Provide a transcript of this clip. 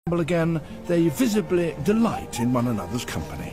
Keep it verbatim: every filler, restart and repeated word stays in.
again, they visibly delight in one another's company.